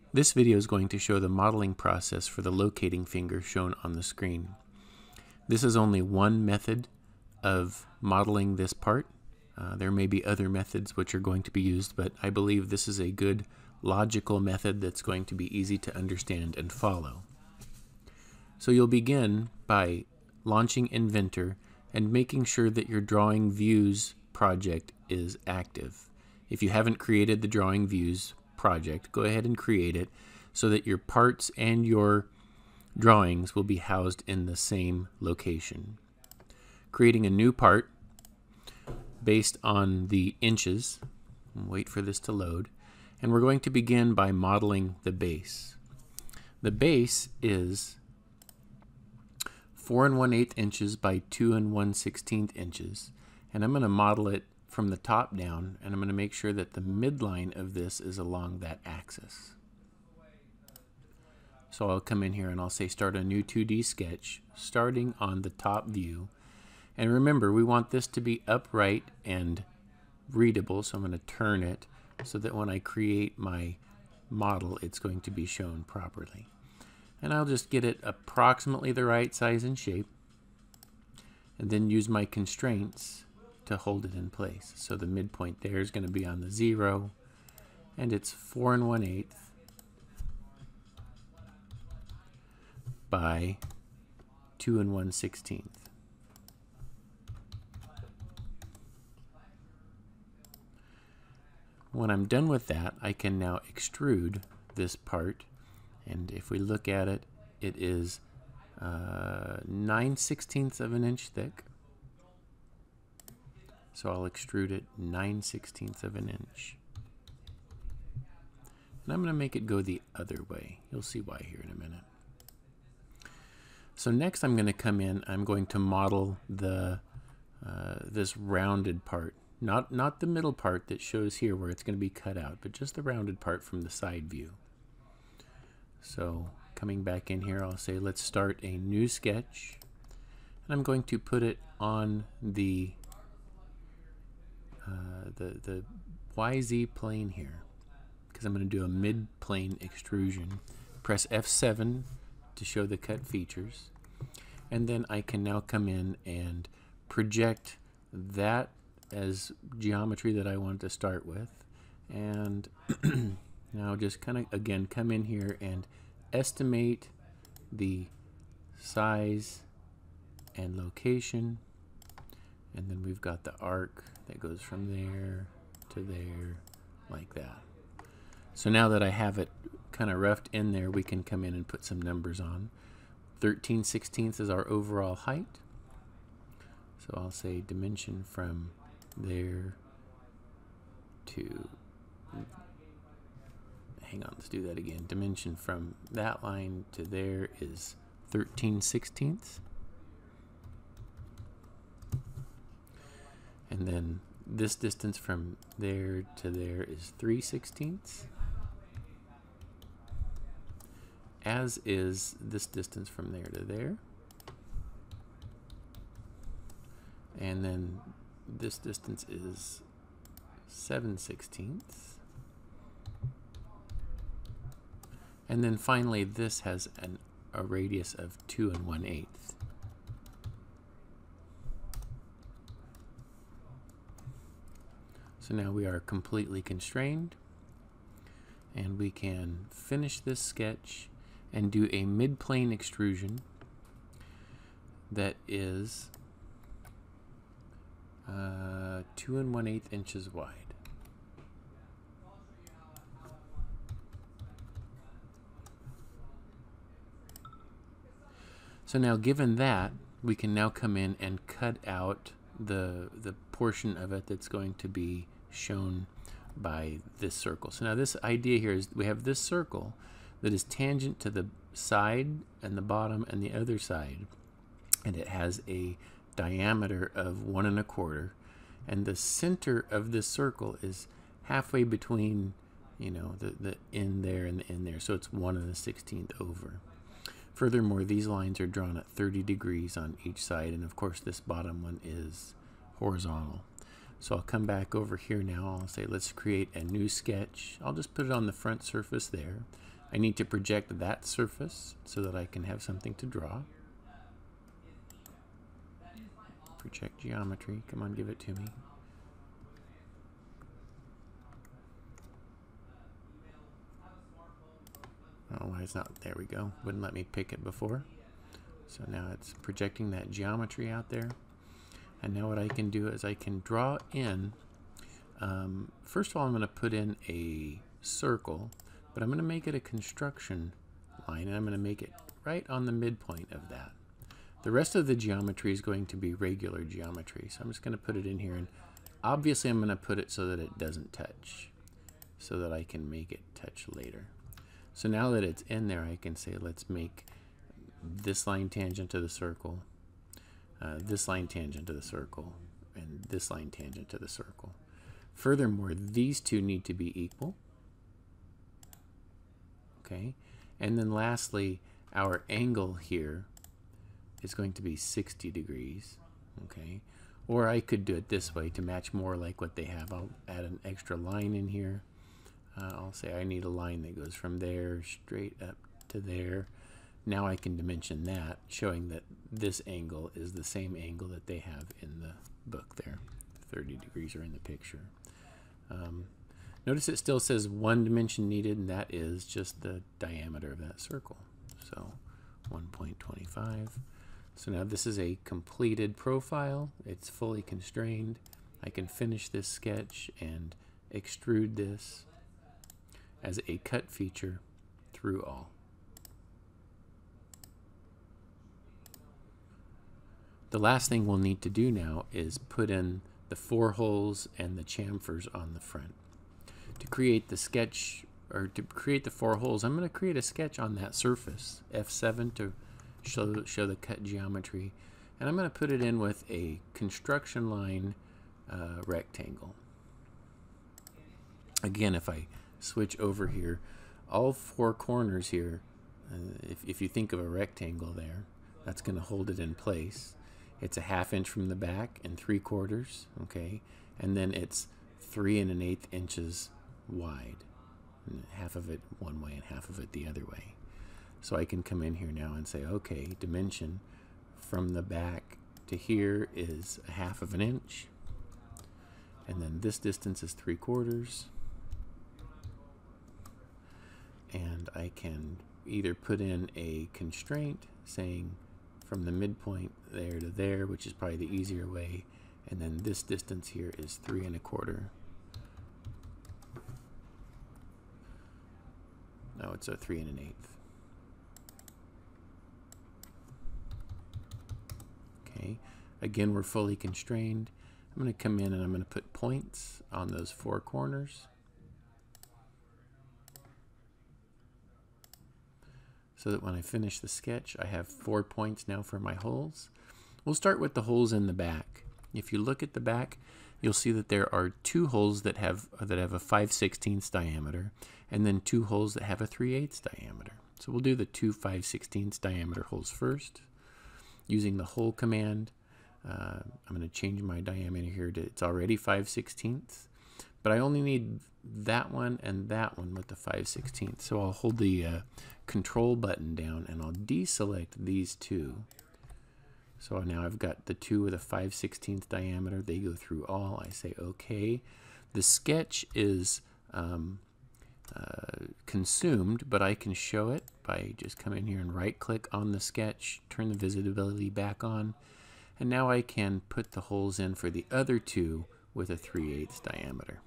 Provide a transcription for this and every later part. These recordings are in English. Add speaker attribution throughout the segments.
Speaker 1: This video is going to show the modeling process for the locating finger shown on the screen. This is only one method of modeling this part. There may be other methods which are going to be used, but I believe this is a good logical method that's going to be easy to understand and follow. So you'll begin by launching Inventor and making sure that your Drawing Views project is active. If you haven't created the Drawing Views project, go ahead and create it so that your parts and your drawings will be housed in the same location. Creating a new part based on the inches. Wait for this to load. And we're going to begin by modeling the base. The base is 4 1/8 inches by 2 1/16 inches. And I'm going to model it from the top down, and I'm going to make sure that the midline of this is along that axis. So I'll come in here and I'll say start a new 2D sketch starting on the top view. And remember, we want this to be upright and readable, so I'm going to turn it so that when I create my model, it's going to be shown properly. And I'll just get it approximately the right size and shape, and then use my constraints to hold it in place. So the midpoint there is going to be on the 0, and it's 4 1/8 by 2 1/16. When I'm done with that, I can now extrude this part, and if we look at it, it is 9/16 of an inch thick. So I'll extrude it 9/16 of an inch. And I'm going to make it go the other way. You'll see why here in a minute. So next I'm going to come in, I'm going to model the this rounded part. Not the middle part that shows here where it's going to be cut out, but just the rounded part from the side view. So coming back in here, I'll say let's start a new sketch. And I'm going to put it on the YZ plane here, because I'm going to do a mid-plane extrusion. Press F7 to show the cut features, and then I can now come in and project that as geometry that I want to start with, and now just kind of again come in here and estimate the size and location, and then we've got the arc that goes from there to there like that. So now that I have it kind of roughed in there, we can come in and put some numbers on. 13/16 is our overall height. So I'll say dimension from there to, hang on, let's do that again. Dimension from that line to there is 13/16. And then this distance from there to there is 3/16. As is this distance from there to there. And then this distance is 7/16. And then finally this has a radius of 2 1/8. So now we are completely constrained, and we can finish this sketch and do a mid-plane extrusion that is 2 1/8 inches wide. So now, given that, we can now come in and cut out the portion of it that's going to be shown by this circle. So now this idea here is we have this circle that is tangent to the side and the bottom and the other side, and it has a diameter of 1 1/4, and the center of this circle is halfway between, you know, the end there and the end there, so it's 1 1/16 over. Furthermore, these lines are drawn at 30 degrees on each side, and of course this bottom one is horizontal. So I'll come back over here now. I'll say let's create a new sketch. I'll just put it on the front surface there. I need to project that surface so that I can have something to draw. Project geometry. Come on, give it to me. Oh, why it's not? There we go. Wouldn't let me pick it before. So now it's projecting that geometry out there. And now what I can do is I can draw in, first of all, I'm going to put in a circle, but I'm going to make it a construction line, and I'm going to make it right on the midpoint of that. The rest of the geometry is going to be regular geometry, so I'm just going to put it in here, and obviously I'm going to put it so that it doesn't touch, so that I can make it touch later. So now that it's in there, I can say let's make this line tangent to the circle, this line tangent to the circle, and this line tangent to the circle. Furthermore, these two need to be equal. Okay, and then lastly, our angle here is going to be 60 degrees. Okay, or I could do it this way to match more like what they have. I'll add an extra line in here. I'll say I need a line that goes from there straight up to there. Now I can dimension that, showing that this angle is the same angle that they have in the book there. 30 degrees are in the picture. Notice it still says 1 dimension needed, and that is just the diameter of that circle. So 1.25. So now this is a completed profile. It's fully constrained. I can finish this sketch and extrude this as a cut feature through all. The last thing we'll need to do now is put in the 4 holes and the chamfers on the front. To create the sketch, or to create the 4 holes, I'm going to create a sketch on that surface, F7, to show the cut geometry. And I'm going to put it in with a construction line rectangle. Again, if I switch over here, all 4 corners here, if you think of a rectangle there, that's going to hold it in place. It's a 1/2 inch from the back and 3/4, okay, and then it's 3 1/8 inches wide, and half of it one way and half of it the other way. So I can come in here now and say, okay, dimension from the back to here is 1/2 inch, and then this distance is 3/4, and I can either put in a constraint saying from the midpoint there to there, which is probably the easier way, and then this distance here is 3 1/4. No, it's a 3 1/8. Okay, again, we're fully constrained. I'm going to come in and I'm going to put points on those 4 corners, so that when I finish the sketch, I have 4 points now for my holes. We'll start with the holes in the back. If you look at the back, you'll see that there are 2 holes that have a 5/16 diameter, and then 2 holes that have a 3/8 diameter. So we'll do the 2 5/16 diameter holes first. Using the hole command, I'm going to change my diameter here to, it's already 5/16, but I only need that one and that one with the 5/16. So I'll hold the control button down and I'll deselect these 2. So now I've got the 2 with a 5/16 diameter. They go through all. I say okay. The sketch is consumed, but I can show it by just coming here and right click on the sketch, turn the visibility back on, and now I can put the holes in for the other 2 with a 3/8 diameter.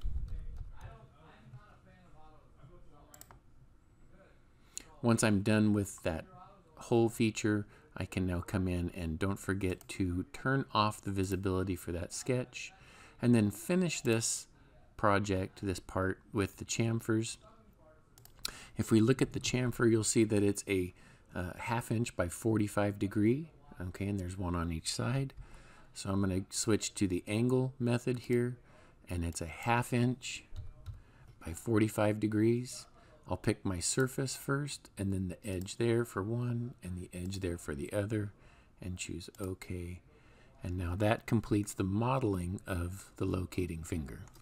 Speaker 1: Once I'm done with that hole feature, I can now come in and don't forget to turn off the visibility for that sketch, and then finish this project, this part, with the chamfers. If we look at the chamfer, you'll see that it's a 1/2 inch by 45 degree, okay, and there's 1 on each side. So I'm going to switch to the angle method here, and it's a 1/2 inch by 45 degrees. I'll pick my surface first, and then the edge there for one, and the edge there for the other, and choose OK. And now that completes the modeling of the locating finger.